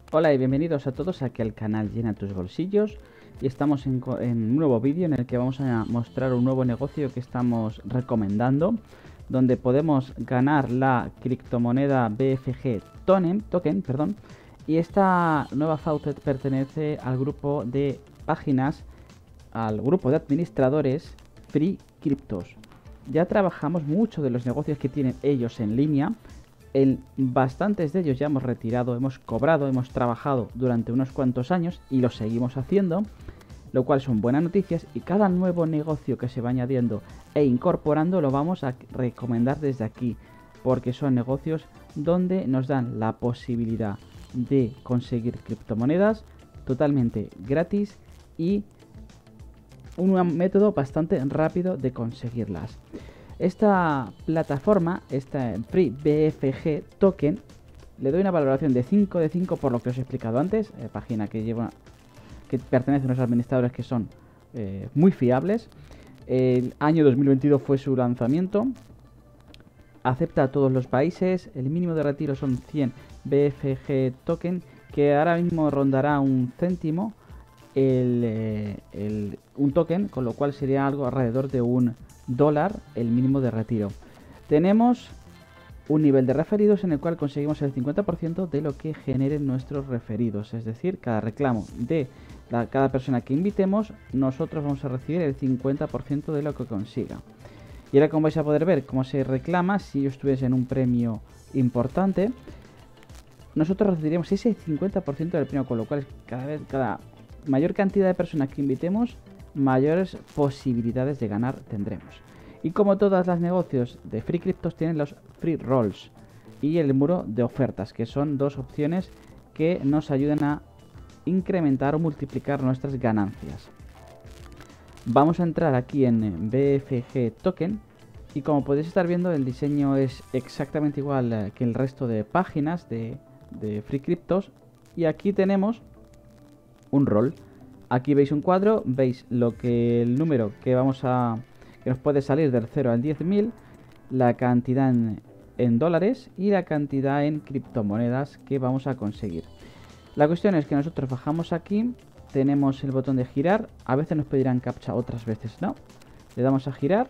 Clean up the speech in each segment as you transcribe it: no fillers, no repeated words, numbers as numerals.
Hola y bienvenidos a todos aquí al canal Llena tus bolsillos, y estamos en un nuevo vídeo en el que vamos a mostrar un nuevo negocio que estamos recomendando, donde podemos ganar la criptomoneda BFG token, perdón. Y esta nueva faucet pertenece al grupo de páginas, al grupo de administradores Free Cryptos. Ya trabajamos mucho de los negocios que tienen ellos en línea. En bastantes de ellos ya hemos retirado, hemos cobrado, hemos trabajado durante unos cuantos años y lo seguimos haciendo, lo cual son buenas noticias, y cada nuevo negocio que se va añadiendo e incorporando lo vamos a recomendar desde aquí, porque son negocios donde nos dan la posibilidad de conseguir criptomonedas totalmente gratis y un método bastante rápido de conseguirlas. Esta plataforma, esta Free BFG Token, le doy una valoración de 5 de 5 por lo que os he explicado antes. Página que pertenece a unos administradores que son muy fiables. El año 2022 fue su lanzamiento. Acepta a todos los países. El mínimo de retiro son 100 BFG Token, que ahora mismo rondará un céntimo un token, con lo cual sería algo alrededor de $1 el mínimo de retiro. Tenemos un nivel de referidos en el cual conseguimos el 50% de lo que generen nuestros referidos, es decir, cada reclamo de cada persona que invitemos, nosotros vamos a recibir el 50% de lo que consiga. Y ahora, como vais a poder ver cómo se reclama, si yo estuviese en un premio importante, nosotros recibiríamos ese 50% del premio, con lo cual cada mayor cantidad de personas que invitemos, mayores posibilidades de ganar tendremos. Y como todos los negocios de Free Cryptos, tienen los Free Rolls y el muro de ofertas, que son dos opciones que nos ayudan a incrementar o multiplicar nuestras ganancias. Vamos a entrar aquí en BFG Token, y como podéis estar viendo, el diseño es exactamente igual que el resto de páginas de Free Cryptos. Y aquí tenemos un rol. Aquí veis un cuadro, veis el número que nos puede salir del 0 al 10.000, la cantidad en dólares y la cantidad en criptomonedas que vamos a conseguir. La cuestión es que nosotros bajamos aquí, tenemos el botón de girar, a veces nos pedirán captcha, otras veces no. Le damos a girar.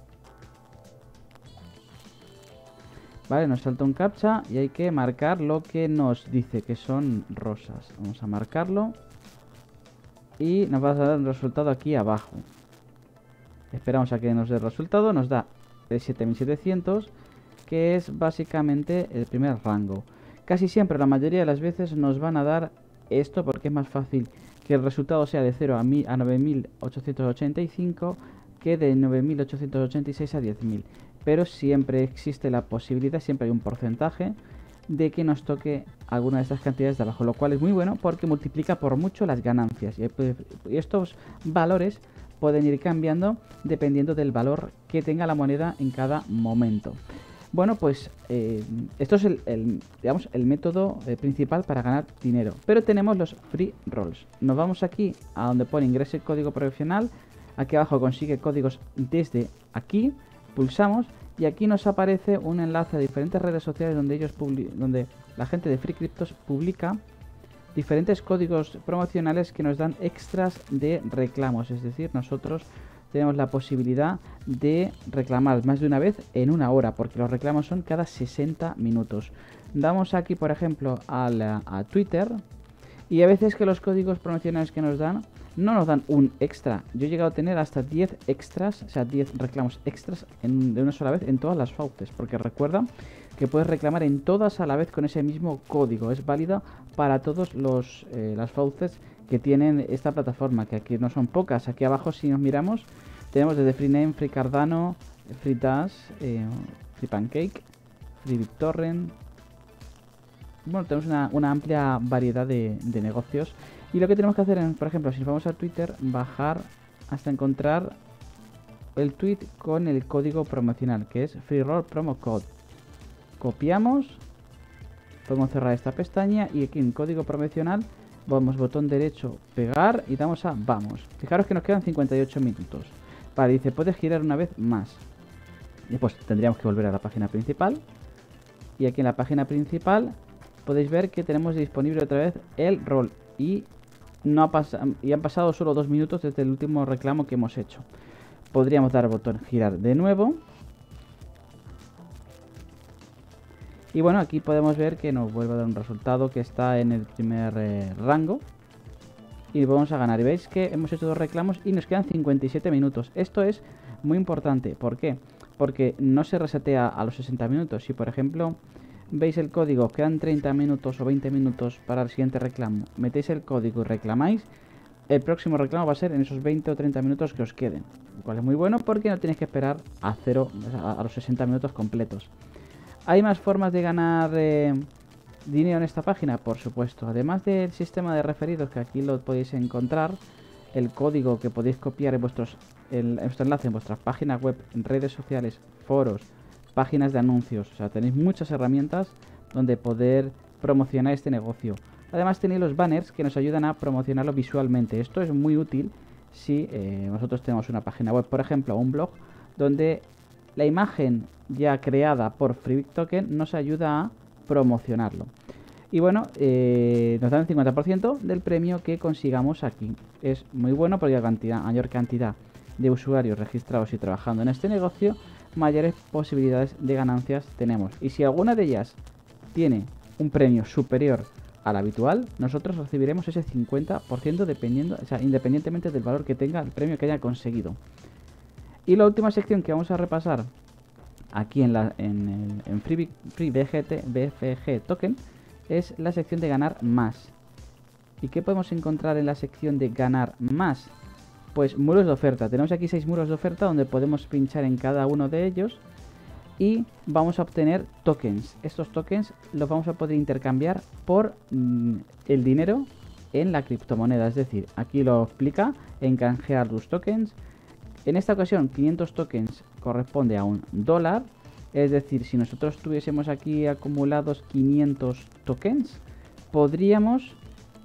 Vale, nos salta un captcha y hay que marcar lo que nos dice, que son rosas. Vamos a marcarlo y nos va a dar un resultado aquí abajo. Esperamos a que nos dé el resultado. Nos da el 7700, que es básicamente el primer rango. Casi siempre, la mayoría de las veces, nos van a dar esto, porque es más fácil que el resultado sea de 0 a 9885 que de 9886 a 10.000. Pero siempre existe la posibilidad, siempre hay un porcentaje de que nos toque alguna de estas cantidades de abajo, lo cual es muy bueno porque multiplica por mucho las ganancias, y estos valores pueden ir cambiando dependiendo del valor que tenga la moneda en cada momento. Bueno, pues esto es digamos, el método principal para ganar dinero. Pero tenemos los free rolls. Nos vamos aquí a donde pone ingrese el código profesional. Aquí abajo consigue códigos desde aquí. Pulsamos y aquí nos aparece un enlace a diferentes redes sociales donde la gente de Free Cryptos publica diferentes códigos promocionales que nos dan extras de reclamos. Es decir, nosotros tenemos la posibilidad de reclamar más de una vez en una hora, porque los reclamos son cada 60 minutos. Damos aquí, por ejemplo, a Twitter, y a veces que los códigos promocionales que nos dan no nos dan un extra. Yo he llegado a tener hasta 10 extras, o sea, 10 reclamos extras de una sola vez en todas las fauces, porque recuerda que puedes reclamar en todas a la vez con ese mismo código. Es válido para todos las fauces que tienen esta plataforma, que aquí no son pocas. Aquí abajo, si nos miramos, tenemos desde FreeName, Free Cardano, Free Dash, Free Pancake, Free BitTorrent. Bueno, tenemos una amplia variedad de negocios. Y lo que tenemos que hacer es, por ejemplo, si nos vamos a Twitter, bajar hasta encontrar el tweet con el código promocional, que es Free Roll Promo Code. Copiamos, podemos cerrar esta pestaña y aquí en código promocional vamos botón derecho, pegar, y damos a vamos. Fijaros que nos quedan 58 minutos. Vale, dice puedes girar una vez más. Y pues tendríamos que volver a la página principal. Y aquí en la página principal podéis ver que tenemos disponible otra vez el rol y no han pasado solo 2 minutos desde el último reclamo que hemos hecho. Podríamos dar al botón girar de nuevo. Y bueno, aquí podemos ver que nos vuelve a dar un resultado que está en el primer rango. Y vamos a ganar. Y veis que hemos hecho 2 reclamos y nos quedan 57 minutos. Esto es muy importante. ¿Por qué? Porque no se resetea a los 60 minutos. Si por ejemplo veis el código, quedan 30 minutos o 20 minutos para el siguiente reclamo, metéis el código y reclamáis, el próximo reclamo va a ser en esos 20 o 30 minutos que os queden. Lo cual es muy bueno porque no tenéis que esperar a los 60 minutos completos. ¿Hay más formas de ganar dinero en esta página? Por supuesto. Además del sistema de referidos, que aquí lo podéis encontrar, el código que podéis copiar en vuestro enlace en vuestras páginas web, en redes sociales, foros, páginas de anuncios. O sea, tenéis muchas herramientas donde poder promocionar este negocio. Además tenéis los banners que nos ayudan a promocionarlo visualmente. Esto es muy útil si nosotros tenemos una página web, por ejemplo, o un blog, donde la imagen ya creada por FreeBitToken nos ayuda a promocionarlo. Y bueno, nos dan el 50% del premio que consigamos aquí. Es muy bueno porque a mayor cantidad de usuarios registrados y trabajando en este negocio, mayores posibilidades de ganancias tenemos. Y si alguna de ellas tiene un premio superior al habitual, nosotros recibiremos ese 50% dependiendo, o sea, independientemente del valor que tenga el premio que haya conseguido. Y la última sección que vamos a repasar aquí en FreeBFG Token es la sección de ganar más. ¿Y qué podemos encontrar en la sección de ganar más? Pues muros de oferta. Tenemos aquí 6 muros de oferta donde podemos pinchar en cada uno de ellos y vamos a obtener tokens. Estos tokens los vamos a poder intercambiar por el dinero en la criptomoneda. Es decir, aquí lo explica en canjear tus tokens. En esta ocasión 500 tokens corresponde a $1. Es decir, si nosotros tuviésemos aquí acumulados 500 tokens, podríamos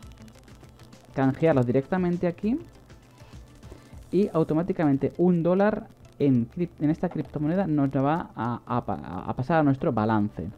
canjearlos directamente aquí y automáticamente $1 en esta criptomoneda nos va a pasar a nuestro balance.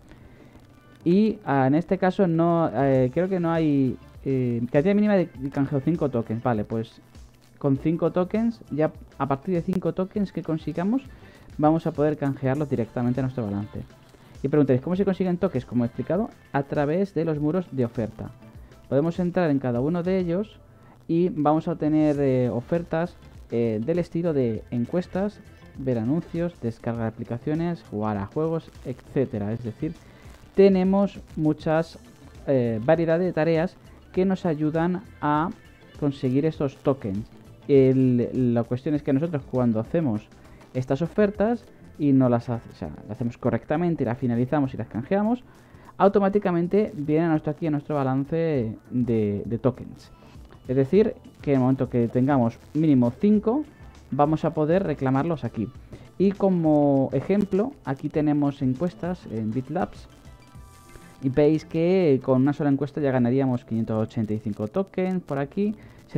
Y en este caso no creo que no hay cantidad mínima de canjeo 5 tokens. Vale, pues con 5 tokens, ya a partir de 5 tokens que consigamos, vamos a poder canjearlos directamente a nuestro balance. Y preguntaréis, ¿cómo se consiguen tokens? Como he explicado, a través de los muros de oferta. Podemos entrar en cada uno de ellos y vamos a obtener ofertas del estilo de encuestas, ver anuncios, descargar aplicaciones, jugar a juegos, etcétera. Es decir, tenemos muchas variedad de tareas que nos ayudan a conseguir estos tokens. La cuestión es que nosotros cuando hacemos estas ofertas y no las hacemos correctamente y las finalizamos y las canjeamos, automáticamente vienen aquí a nuestro balance de tokens. Es decir, que en el momento que tengamos mínimo 5, vamos a poder reclamarlos aquí. Y como ejemplo, aquí tenemos encuestas en BitLabs. Y veis que con una sola encuesta ya ganaríamos 585 tokens por aquí,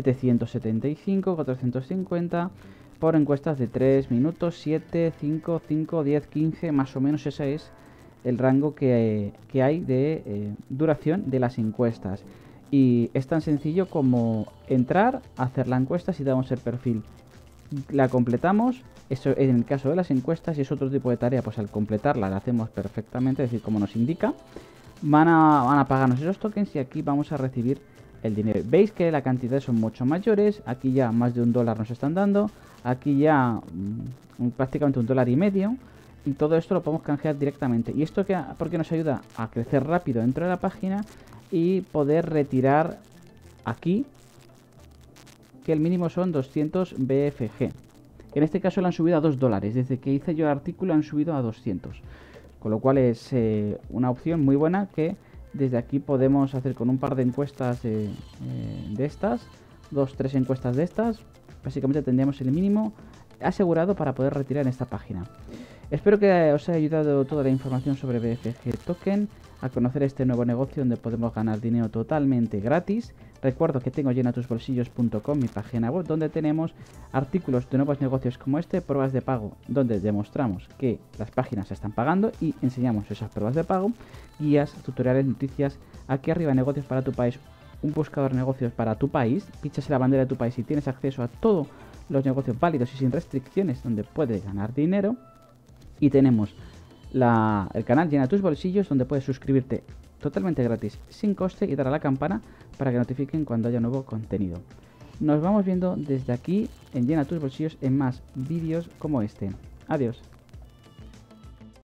775, 450 por encuestas de 3 minutos, 7, 5, 5, 10, 15, más o menos ese es el rango que hay de duración de las encuestas. Y es tan sencillo como entrar, hacer la encuesta, si damos el perfil, la completamos. Eso en el caso de las encuestas, y es otro tipo de tarea, pues al completarla la hacemos perfectamente, es decir, como nos indica. Van a pagarnos esos tokens y aquí vamos a recibir el dinero. Veis que las cantidades son mucho mayores. Aquí ya más de $1 nos están dando. Aquí ya prácticamente $1,50. Y todo esto lo podemos canjear directamente. Y esto porque nos ayuda a crecer rápido dentro de la página y poder retirar aquí, que el mínimo son 200 BFG. En este caso lo han subido a $2. Desde que hice yo el artículo han subido a 200. Con lo cual es una opción muy buena que desde aquí podemos hacer con un par de encuestas de estas, 2-3 encuestas de estas. Básicamente tendríamos el mínimo asegurado para poder retirar en esta página. Espero que os haya ayudado toda la información sobre BFG Token a conocer este nuevo negocio donde podemos ganar dinero totalmente gratis. Recuerdo que tengo llenatusbolsillos.com, mi página web, donde tenemos artículos de nuevos negocios como este, pruebas de pago, donde demostramos que las páginas se están pagando y enseñamos esas pruebas de pago, guías, tutoriales, noticias. Aquí arriba, negocios para tu país, un buscador de negocios para tu país, pinchas en la bandera de tu país y tienes acceso a todos los negocios válidos y sin restricciones donde puedes ganar dinero. Y tenemos el canal Llena tus bolsillos, donde puedes suscribirte totalmente gratis, sin coste, y dar a la campana para que notifiquen cuando haya nuevo contenido. Nos vamos viendo desde aquí en Llena tus bolsillos en más vídeos como este. Adiós.